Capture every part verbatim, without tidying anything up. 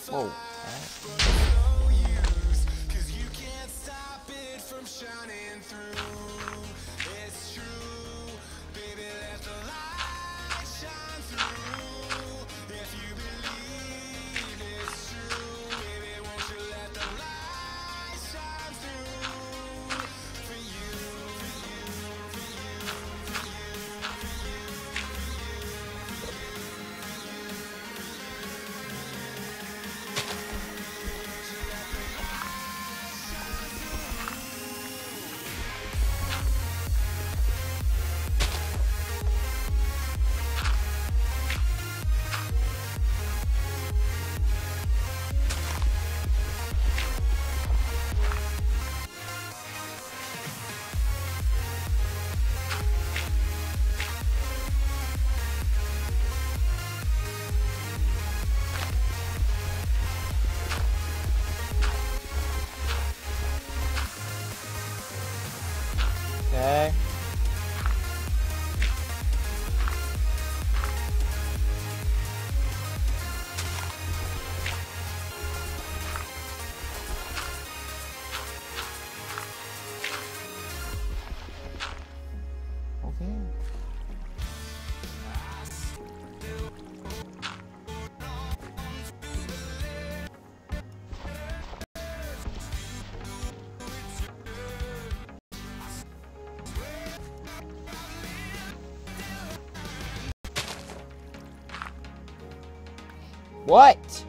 Whoa. Alright. Okay. Okay. What?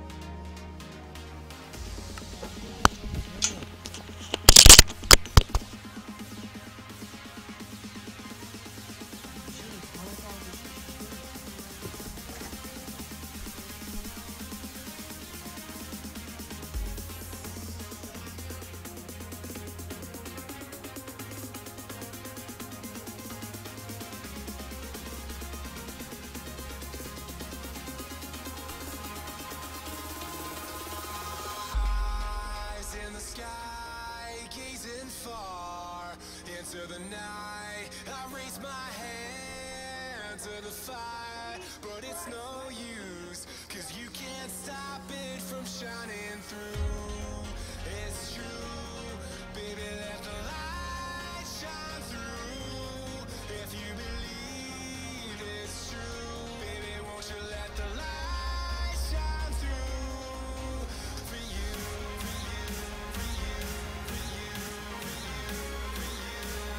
Into the night, I raise my hand to the fire, but it's no use, cause you can't stop it from shining through. It's true, baby, let the light shine through. If you believe it's true, baby, won't you let the light shine through for you, for you, for you, for you, for you, for you.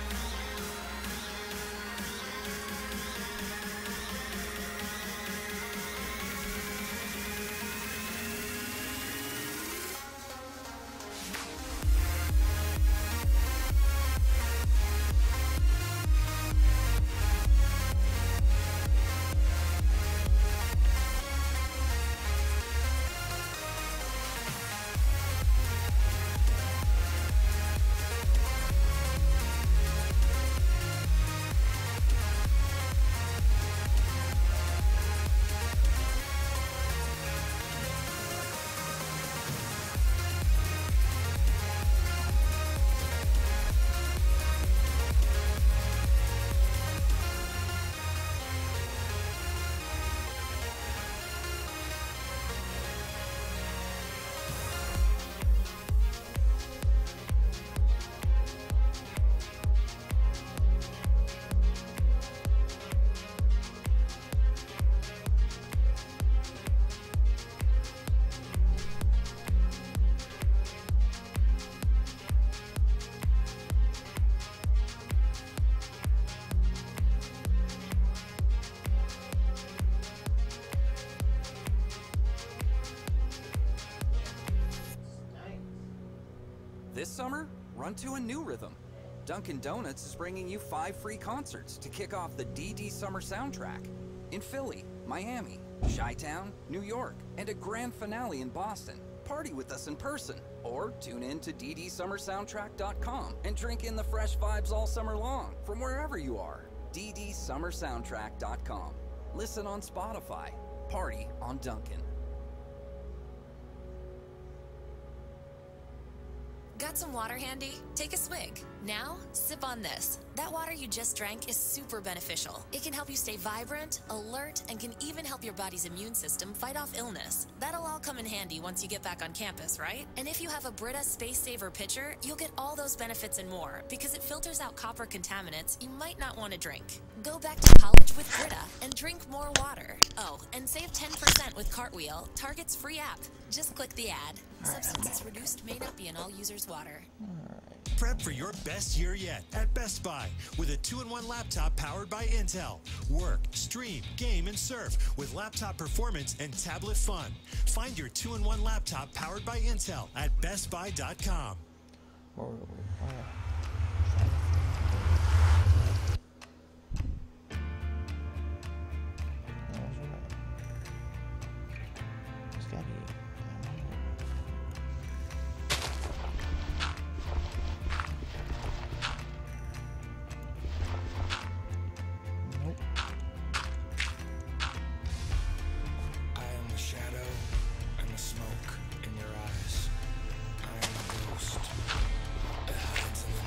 This summer, run to a new rhythm. Dunkin' Donuts is bringing you five free concerts to kick off the D D Summer Soundtrack in Philly, Miami, Chi-Town, New York, and a grand finale in Boston. Party with us in person, or tune in to D D summer soundtrack dot com and drink in the fresh vibes all summer long from wherever you are. D D summer soundtrack dot com. Listen on Spotify. Party on Dunkin'. Got some water handy? Take a swig. Now, sip on this. That water you just drank is super beneficial. It can help you stay vibrant, alert, and can even help your body's immune system fight off illness. That'll all come in handy once you get back on campus, right? And if you have a Brita Space Saver pitcher, you'll get all those benefits and more because it filters out copper contaminants you might not want to drink. Go back to college with Brita and drink more water. Oh, and save ten percent with Cartwheel, Target's free app. Just click the ad. Substances reduced may not be in all users' water. Prep for your best year yet at Best Buy with a two in one laptop powered by Intel. Work, stream, game, and surf with laptop performance and tablet fun. Find your two in one laptop powered by Intel at best buy dot com. Smoke in your eyes. I am a ghost that hides in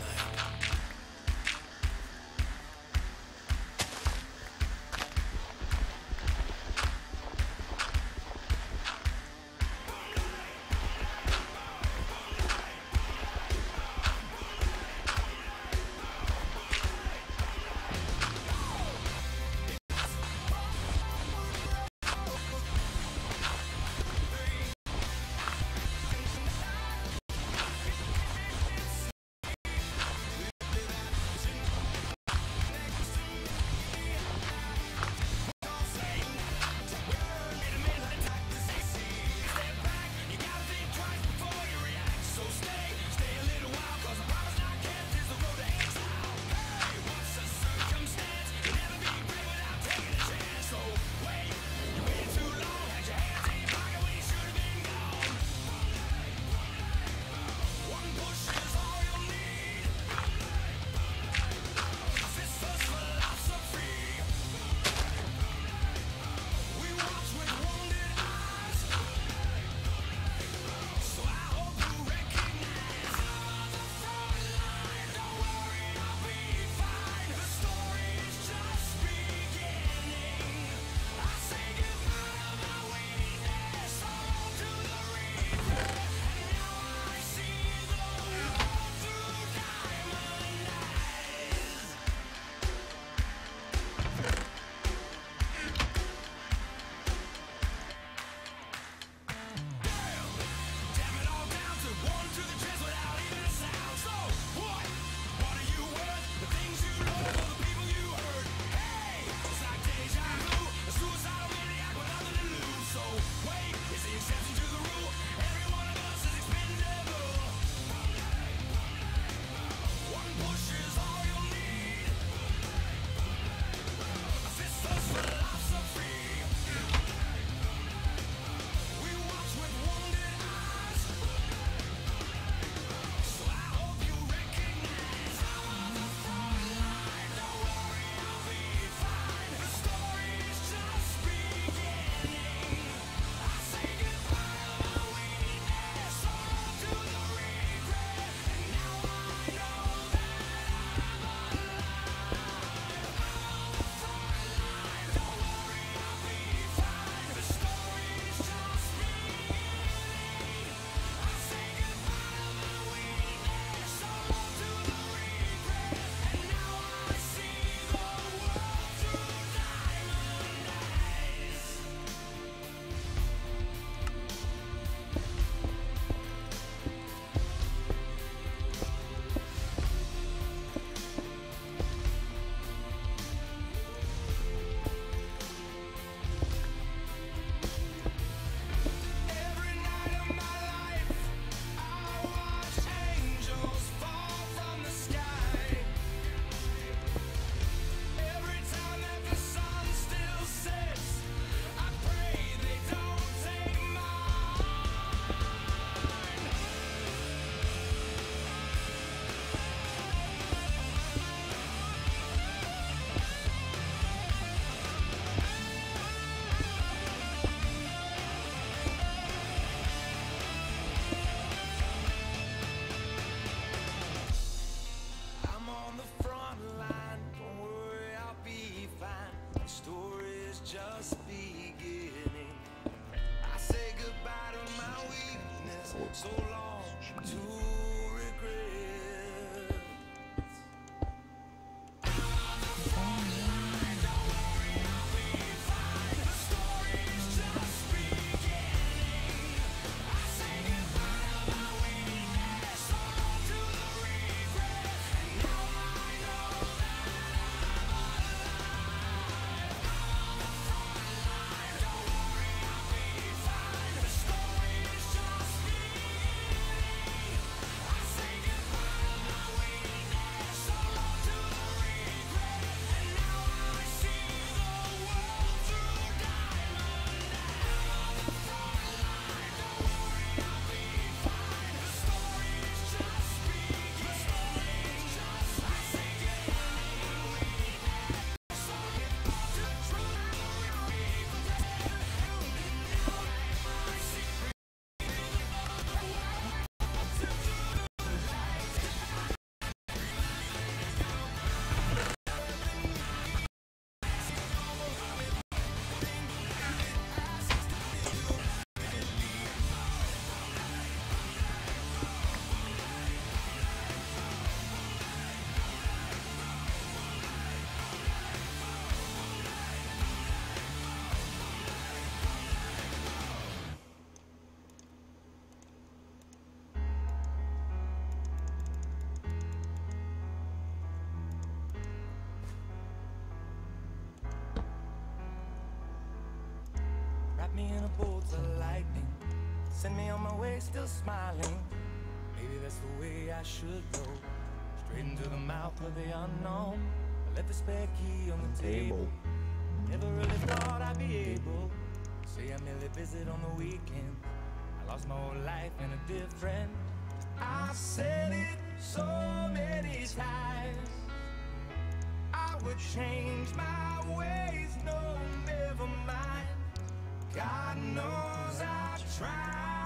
me in a bolt of lightning. Send me on my way, still smiling. Maybe that's the way I should go. Straight into the mouth of the unknown. I left the spare key on the table. Never really thought I'd be able to say I merely visit on the weekend. I lost my whole life in a different. I've said it so many times. I would change my ways, no, never mind. God knows I've tried.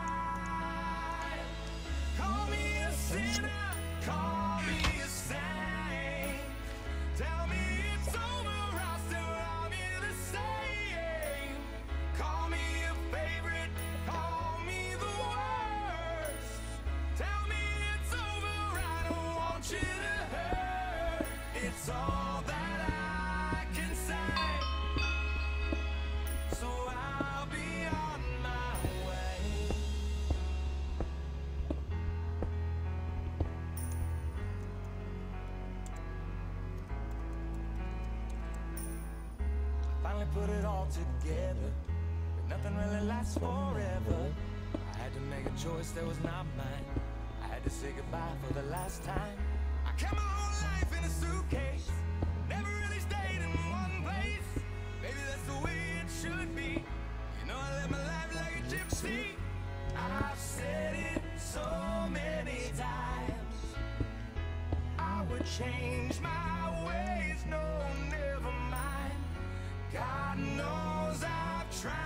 Call me a sinner, call me a saint. Tell me it's over, I'll still love you the same. Call me a favorite, call me the worst. Tell me it's over, I don't want you to hurt. It's all that I can say. So I'll be on my way. Finally put it all together, but nothing really lasts forever. I had to make a choice that was not mine. I had to say goodbye for the last time. I kept my whole life in a suitcase, never really stayed in one place. Maybe that's the way it should be. You know I live my life like a gypsy. I've said it so many times. I would change my ways, no, never mind. God knows I've tried.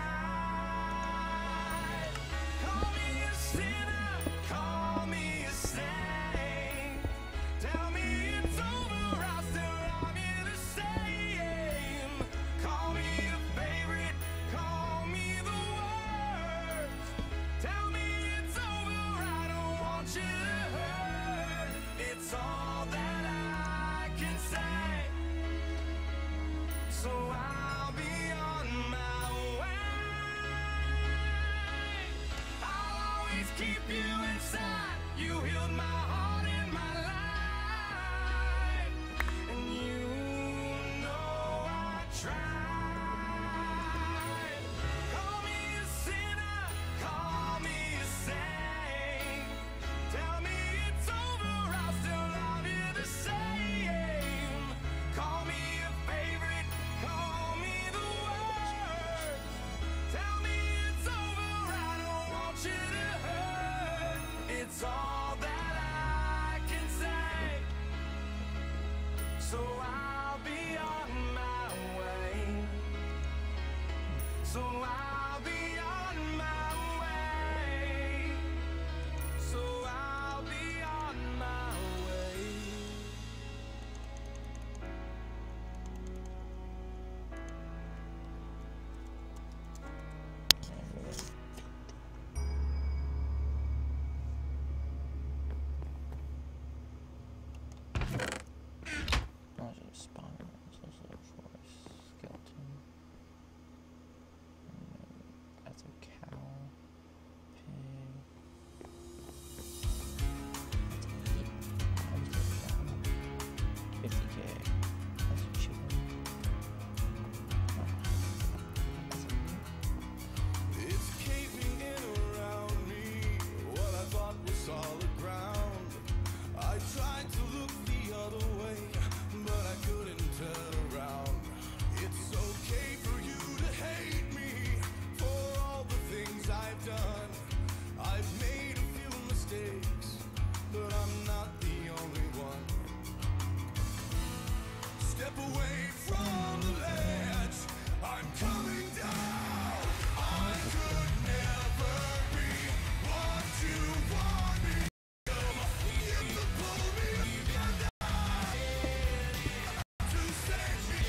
Call me a sinner, call me a saint. Tell me it's over, I'll still love you the same. Call me a favorite, call me the worst. Tell me it's over, I don't want you to hurt. It's all that I can say. So I'll be on my way. I'll always keep you inside. You healed my heart and my life. And you know I tried. Call me a sinner, call me a saint. Tell me it's over, I'll still love you the same. Call me a favorite, call me the worst. Tell me it's over, I don't want you to hurt. It's all that I can say. So I'll be on my way. So I'll be on my way. So I'll be on my way. Oh, it's a spawn. It's also a forest skeleton. And that's a cow. Pig. That's eight. I was down. fifty K. That's a chicken. Oh, that's a meat. It's caving in around me, what I thought was solid ground. I tried to look the other way, but I couldn't turn around. It's okay for you to hate me for all the things I've done. I've made a few mistakes, but I'm not the only one. Step away from the ledge, I'm coming down. I could never be what you want me to. You could pull me and to save me.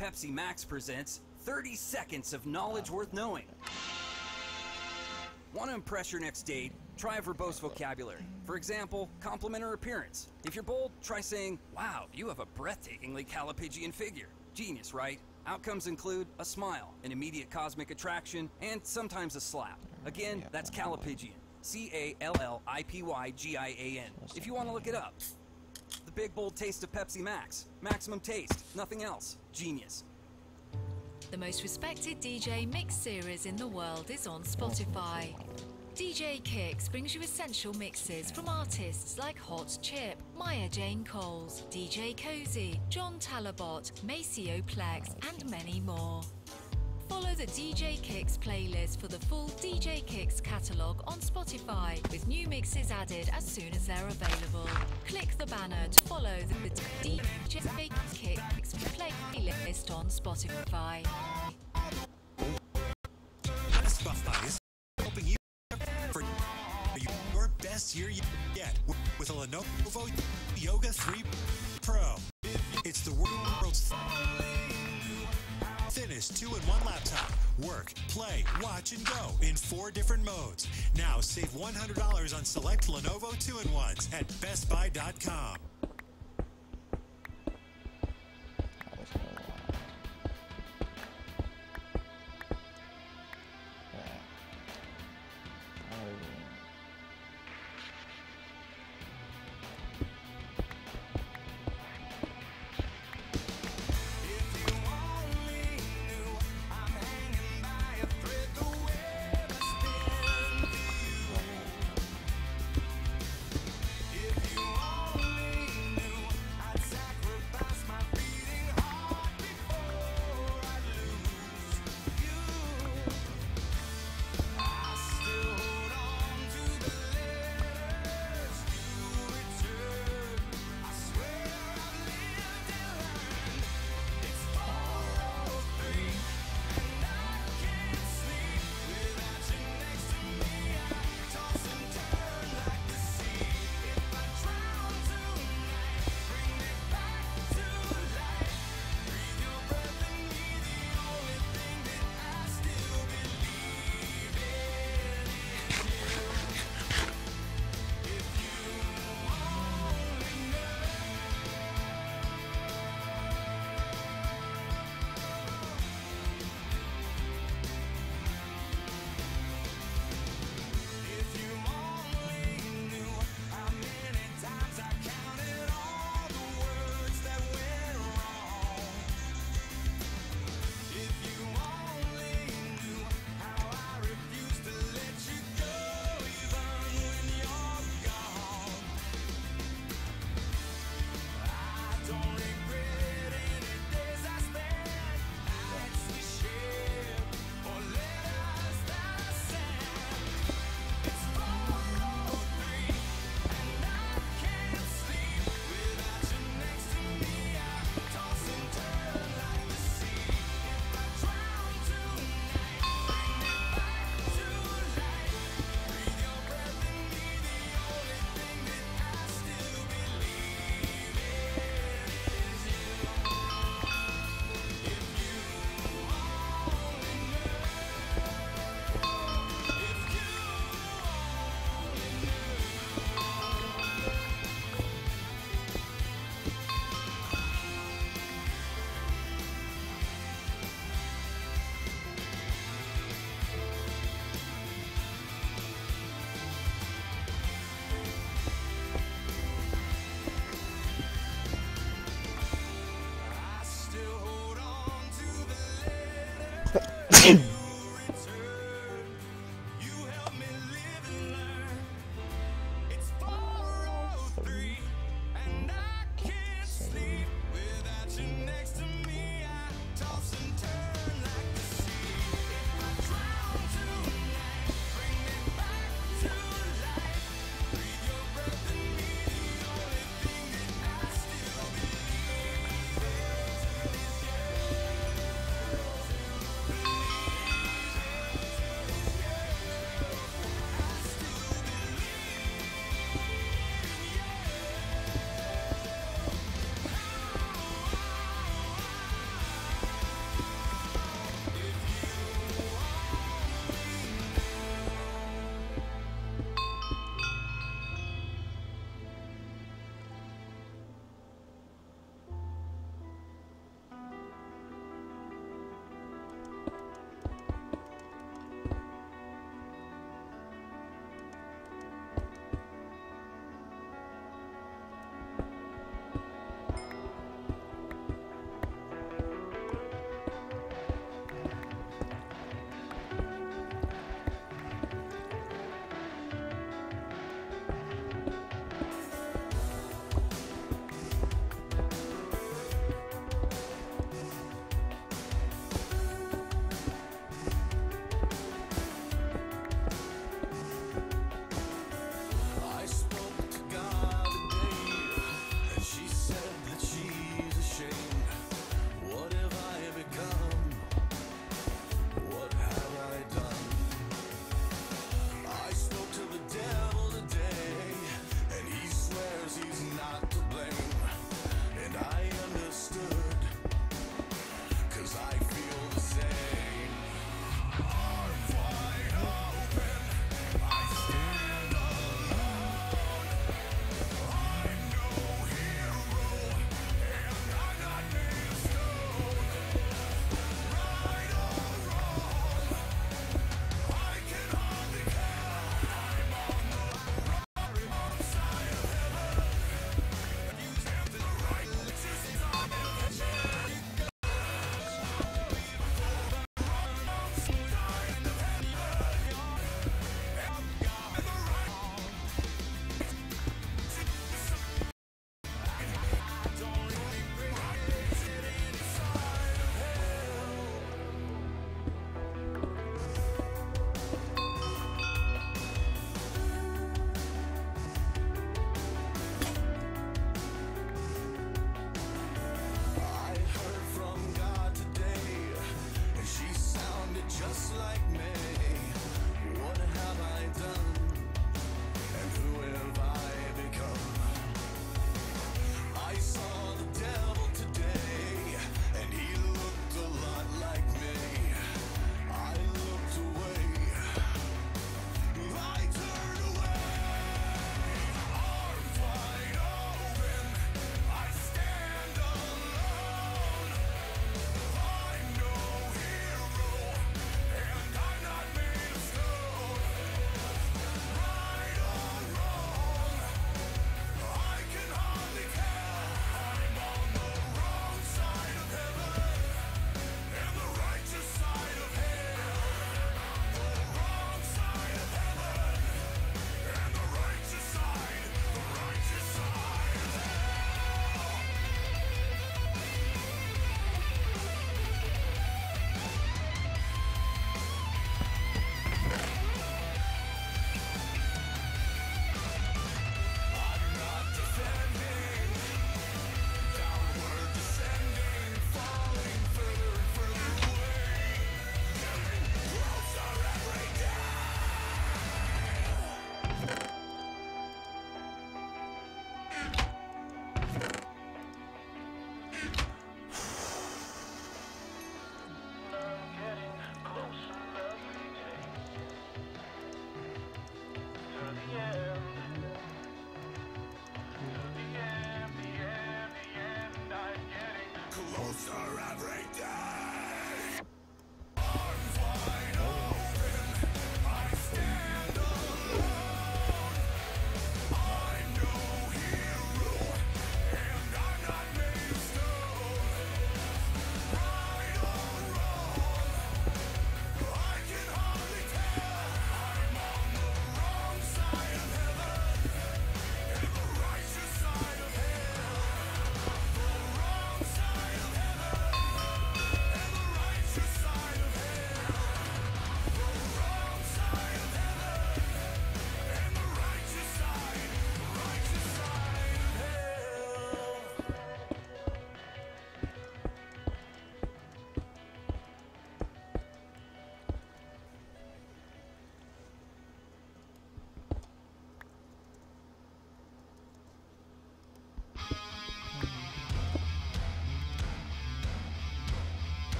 Pepsi Max presents thirty seconds of knowledge worth knowing. Want to impress your next date? Try a verbose vocabulary. For example, compliment her appearance. If you're bold, try saying, wow, you have a breathtakingly Callipygian figure. Genius, right? Outcomes include a smile, an immediate cosmic attraction, and sometimes a slap. Again, that's Callipygian. C A L L I P Y G I A N. If you want to look it up. The big bold taste of Pepsi Max. Maximum taste, nothing else. Genius. The most respected D J mix series in the world is on Spotify. D J Kicks brings you essential mixes from artists like Hot Chip, Maya Jane Coles, D J Cozy, John Talabot, Maceo Plex, and many more. Follow the D J Kicks playlist for the full D J Kicks catalogue on Spotify, with new mixes added as soon as they're available. Click the banner to follow the D J Kicks playlist on Spotify. Best Buy is helping you for your best year yet with a Lenovo Yoga three Pro. It's the world's thinnest two in one laptop. Work, play, watch, and go in four different modes. Now save one hundred dollars on select Lenovo two in ones at best buy dot com. If you only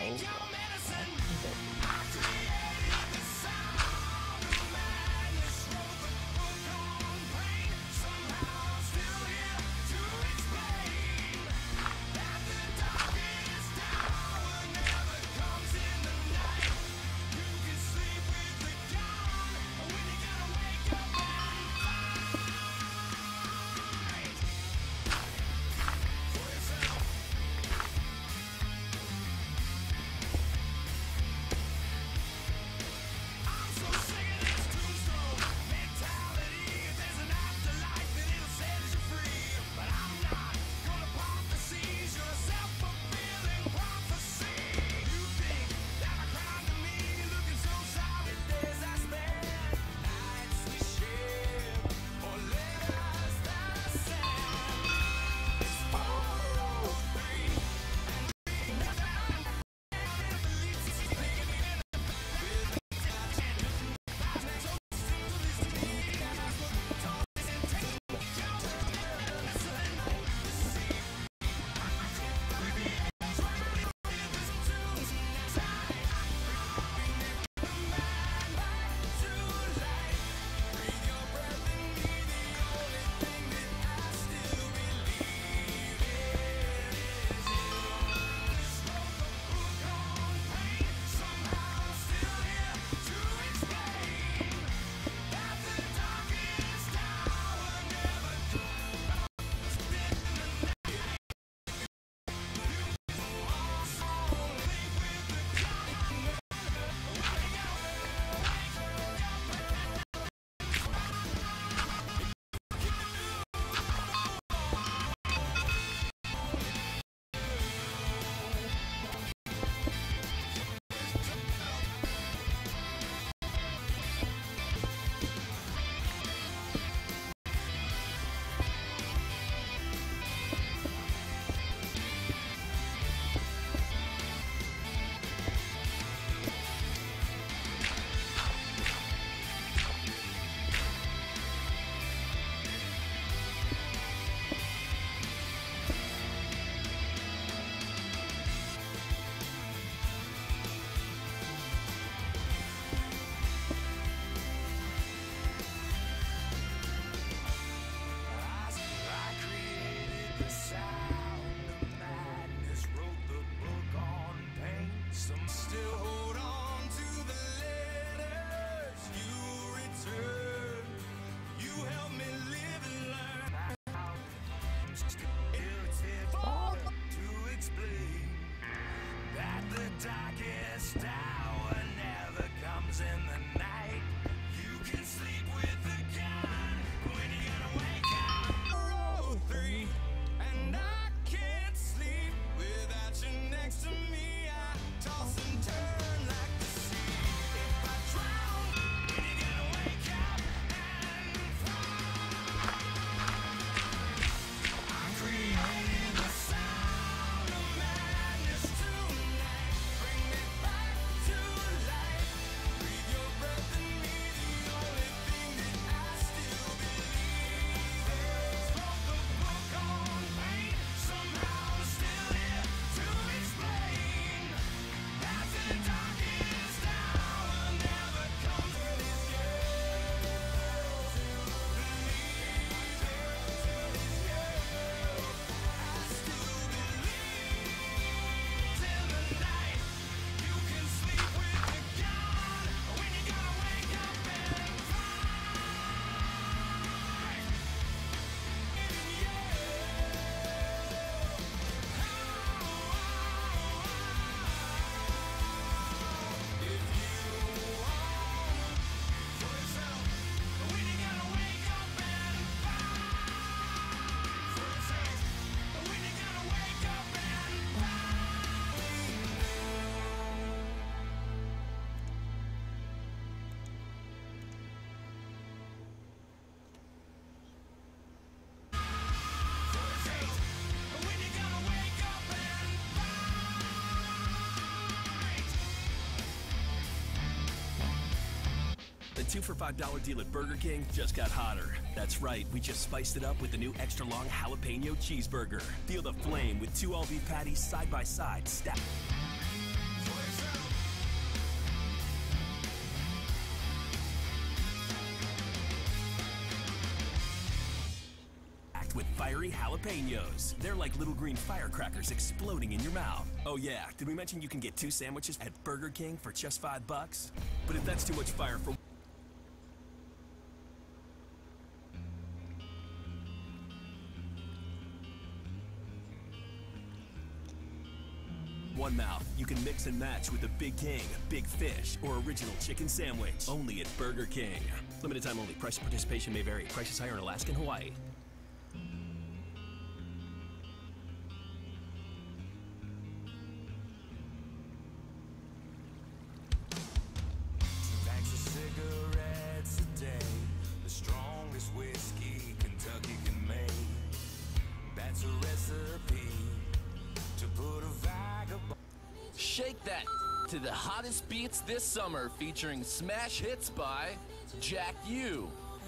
The two for five dollar deal at Burger King just got hotter. That's right, we just spiced it up with the new extra long jalapeno cheeseburger. Feel the flame with two all beef patties side by side, stacked. fiery jalapenos. They're like little green firecrackers exploding in your mouth. Oh yeah, did we mention you can get two sandwiches at Burger King for just five bucks? But if that's too much fire for one mouth, you can mix and match with the Big King, Big Fish, or original chicken sandwich. Only at Burger King. Limited time only. Price of participation may vary. Prices higher in Alaska and Hawaii. Packs of cigarettes a day, the strongest whiskey Kentucky can make. That's a recipe to put a vagabond. Shake that to the hottest beats this summer, featuring smash hits by Jack U.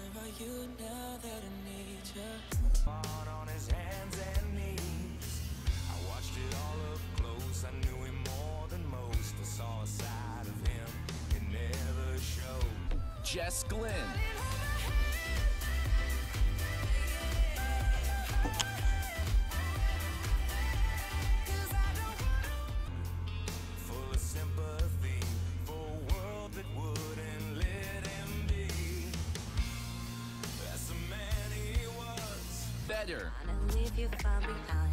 On his hands and knees, I watched it all up close. I knew him more than most. I saw a side of him it never showed. Jess Glynn. Full of sympathy for a world that wouldn't let him be. That's the man he was. Better. And leave you far behind.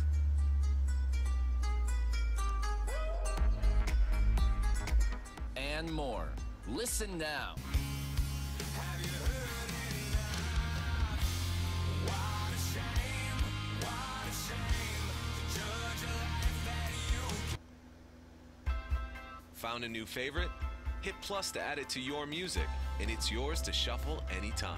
And more. Listen now. Have you heard enough? What a shame, what a shame to judge a life that you. Found a new favorite? Hit plus to add it to your music, and it's yours to shuffle anytime.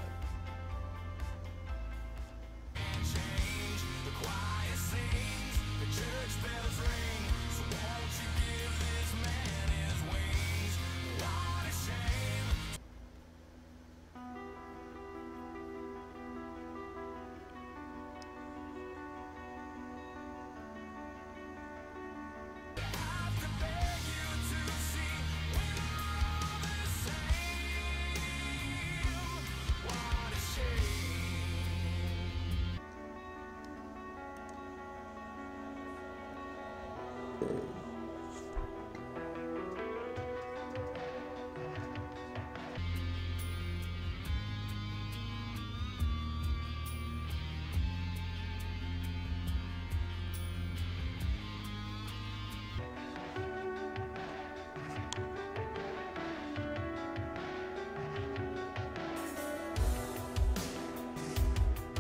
Change, the choir sings, the church bells ring. So won't you give this man his wings? What a shame. I have to beg you to see we're all the same. What a shame.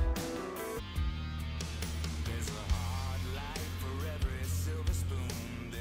There's a hard life for every silver spoon.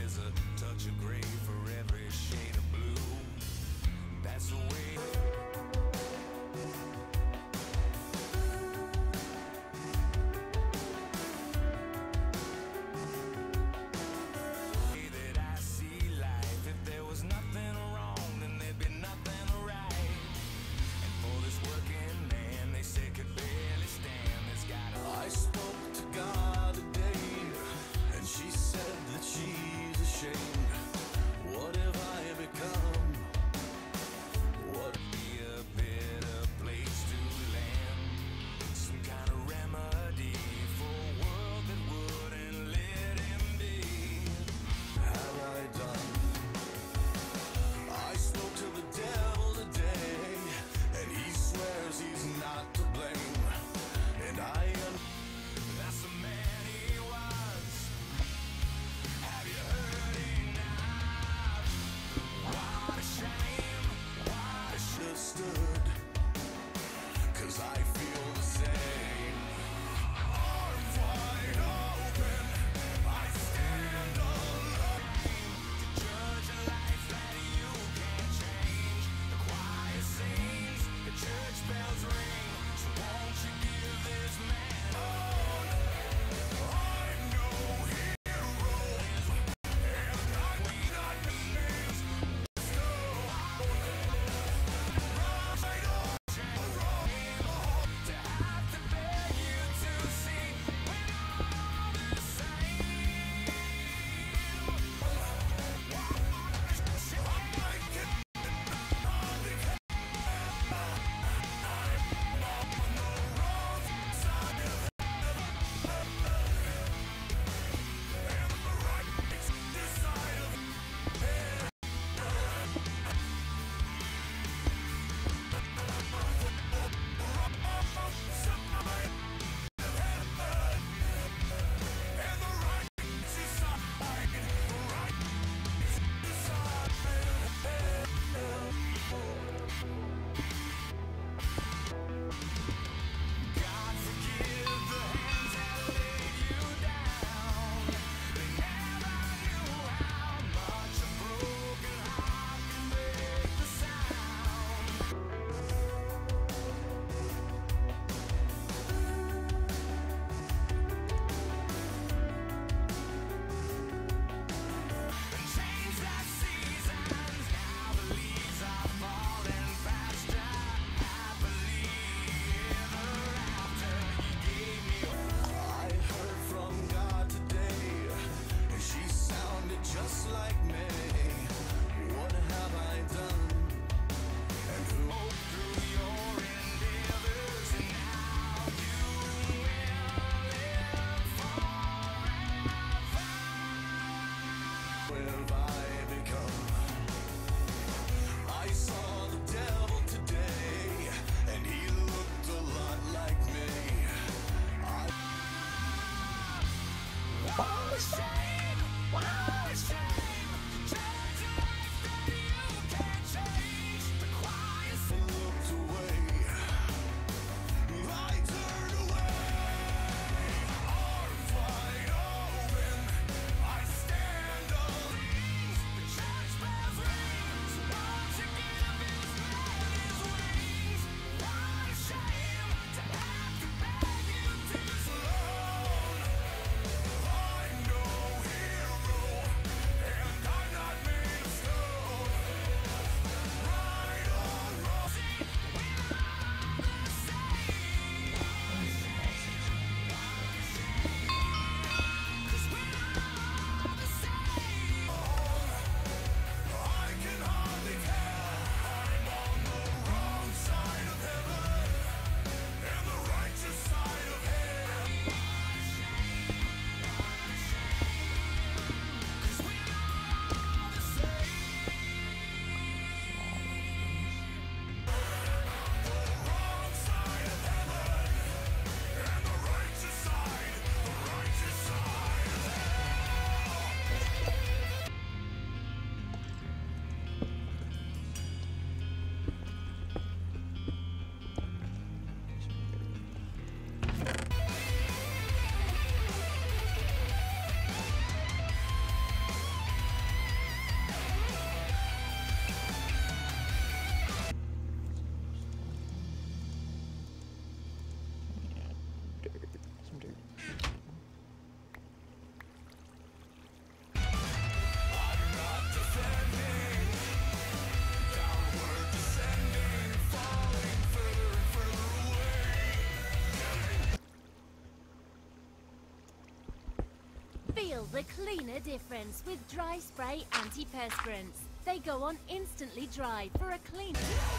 the cleaner difference with dry spray antiperspirants. They go on instantly dry for a clean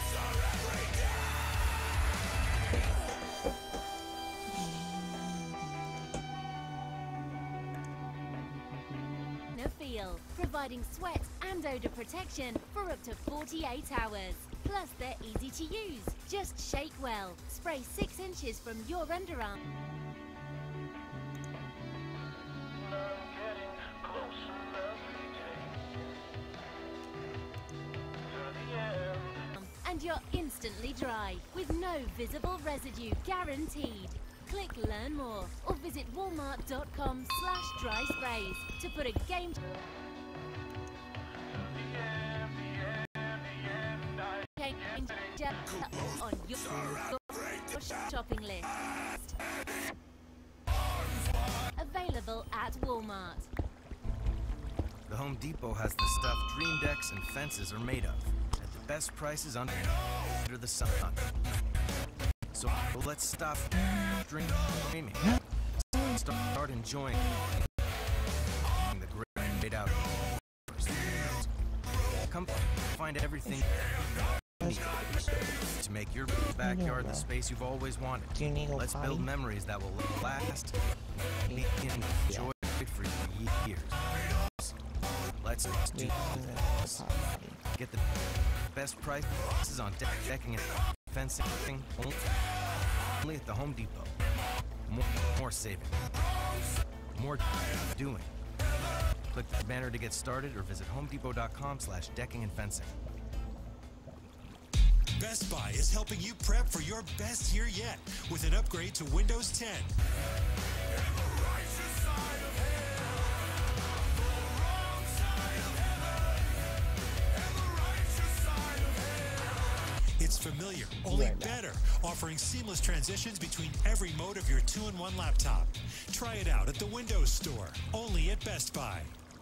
feel, providing sweat and odor protection for up to forty-eight hours. Plus, they're easy to use. Just shake well. Spray six inches from your underarm. And you're instantly dry, with no visible residue guaranteed. Click learn more or visit walmart.com slash dry sprays to put a game on your shopping list. Available at Walmart. The Home Depot has the stuff dream decks and fences are made of at the best prices under, under the sun. So let's stop dreaming. Start enjoying the great out. Come find everything you need to make your backyard the space you've always wanted. Let's build memories that will last and be enjoyed for years. Let's do this. Get the best prices on deck decking and fencing only at the Home Depot. More, more saving. More doing. Click the banner to get started or visit homedepot.com slash decking and fencing. Best Buy is helping you prep for your best year yet with an upgrade to Windows ten. It's familiar, only better, offering seamless transitions between every mode of your two in one laptop. Try it out at the Windows Store, only at Best Buy.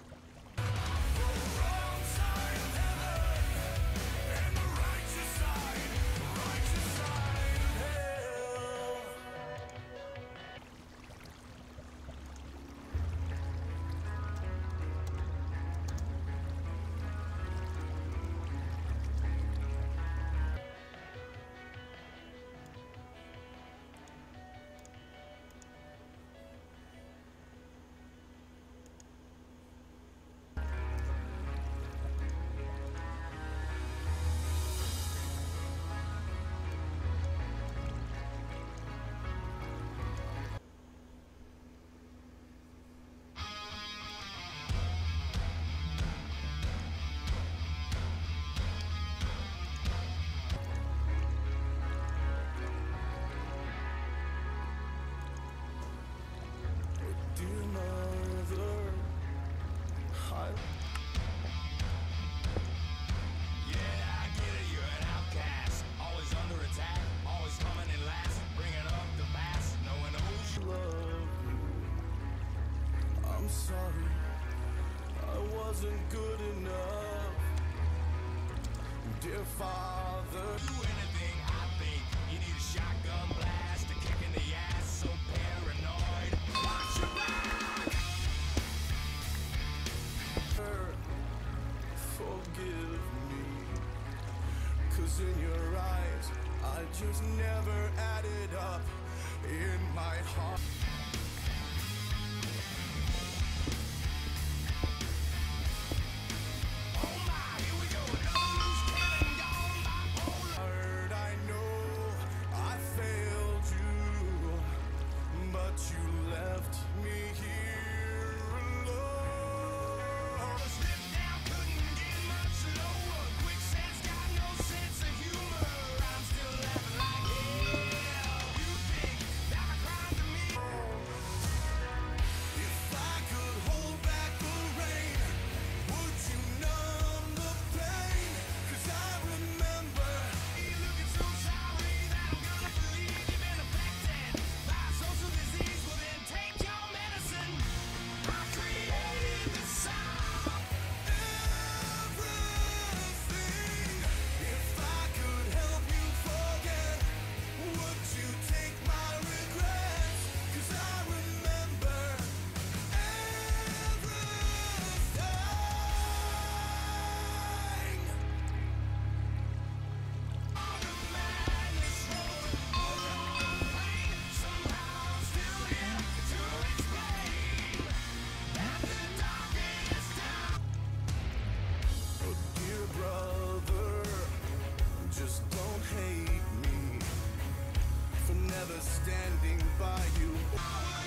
Just never added up in my heart. Oh my, here we go. Loose cannon, gone bipolar. I know I failed you, but you left me here alone. Slipped down, couldn't get much lower. Quicksand's got no sense of humor. I'm still laughing like hell. You think that I cried to me? brother. Just don't hate me for never standing by you.